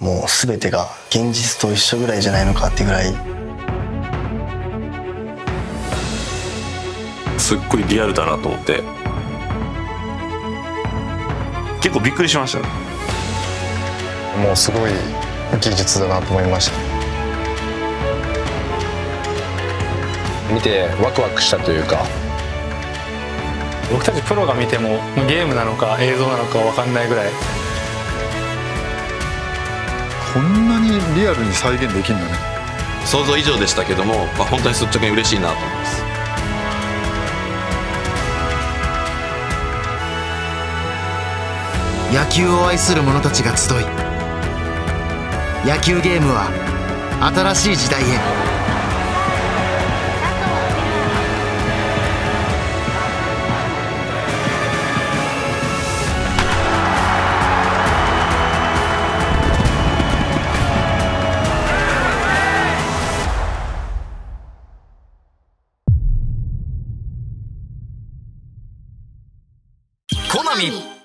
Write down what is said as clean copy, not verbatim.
もう全てが現実と一緒ぐらいじゃないのかってぐらい、 すっごいリアルだなと思って結構びっくりしました。 もうすごい技術だなと思いました。見てワクワクしたというか、 僕たちプロが見てもゲームなのか映像なのか分かんないぐらい、 こんなにリアルに再現できるんだね。 想像以上でしたけども、本当に率直に嬉しいなと思います。 野球を愛する者たちが集い、野球ゲームは新しい時代へ。 コナミ